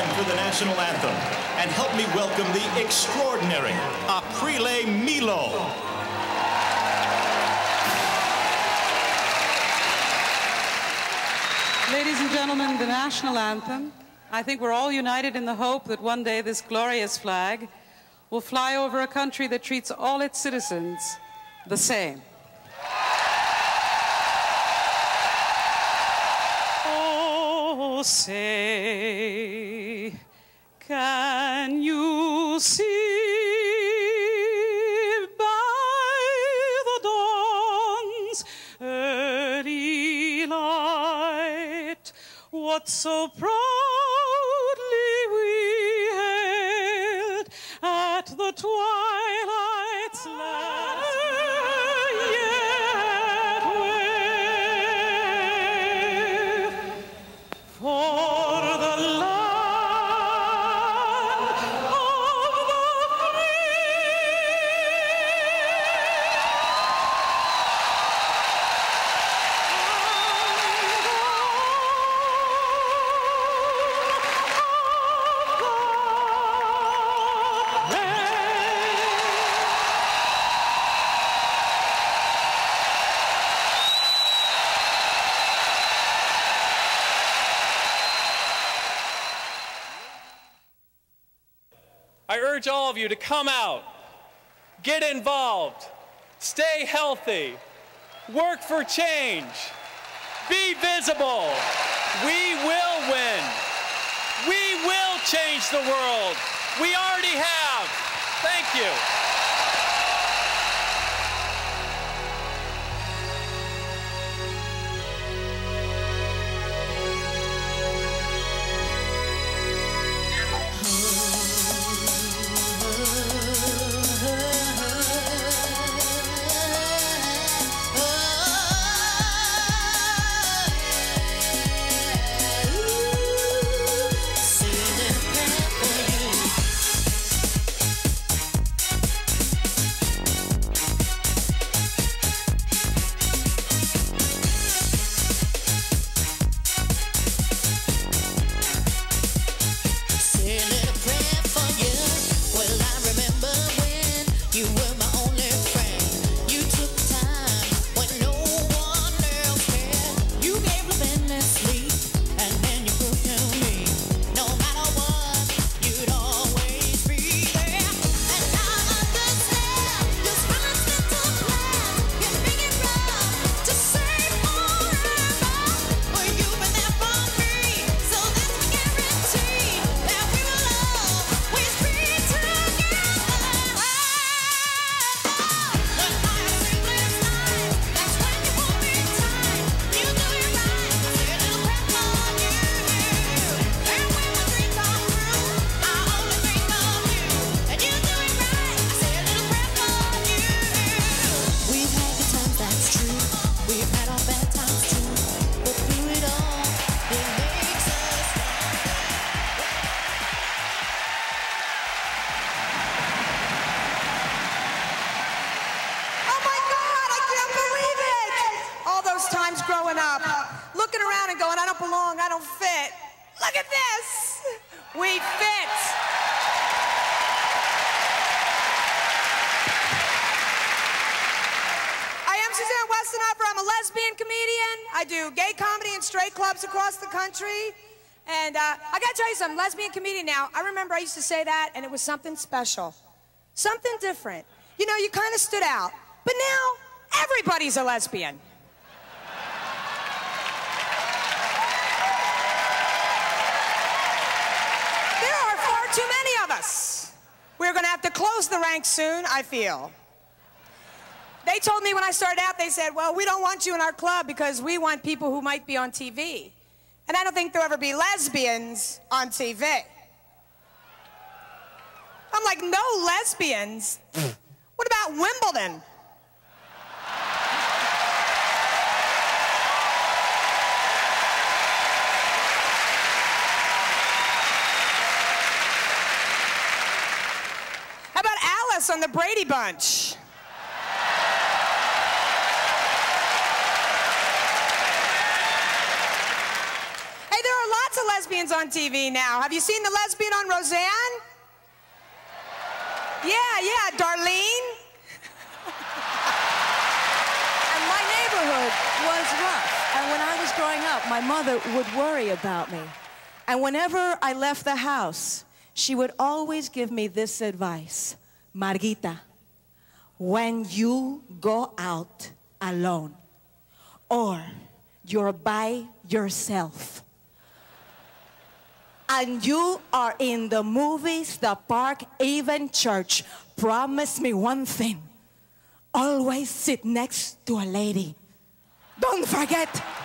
stand for the national anthem and help me welcome the extraordinary Aprile Millo. Ladies and gentlemen, the national anthem. I think we're all united in the hope that one day this glorious flag will fly over a country that treats all its citizens the same. Oh, say, can you see by the dawn's early light what so proudly we hailed at the twilight's last yet wave for the land of the I urge all of you to come out, get involved, stay healthy, work for change, be visible. We will win. We will change the world. We already have. Thank you. Suzanne Westenhoefer. I'm a lesbian comedian. I do gay comedy in straight clubs across the country. And I gotta tell you something, lesbian comedian now. I remember I used to say that, and it was something special. Something different. You know, you kind of stood out. But now, everybody's a lesbian. There are far too many of us. We're gonna have to close the ranks soon, I feel. They told me when I started out, they said, well, we don't want you in our club because we want people who might be on TV. And I don't think there'll ever be lesbians on TV. I'm like, no lesbians? What about Wimbledon? How about Alice on the Brady Bunch? lesbians on TV now. Have you seen the lesbian on Roseanne? Yeah, Darlene. And my neighborhood was rough. And when I was growing up, my mother would worry about me. And whenever I left the house, she would always give me this advice. Margita, when you go out alone, or you're by yourself, and you are in the movies, the park, even church, promise me one thing. Always sit next to a lady. Don't forget.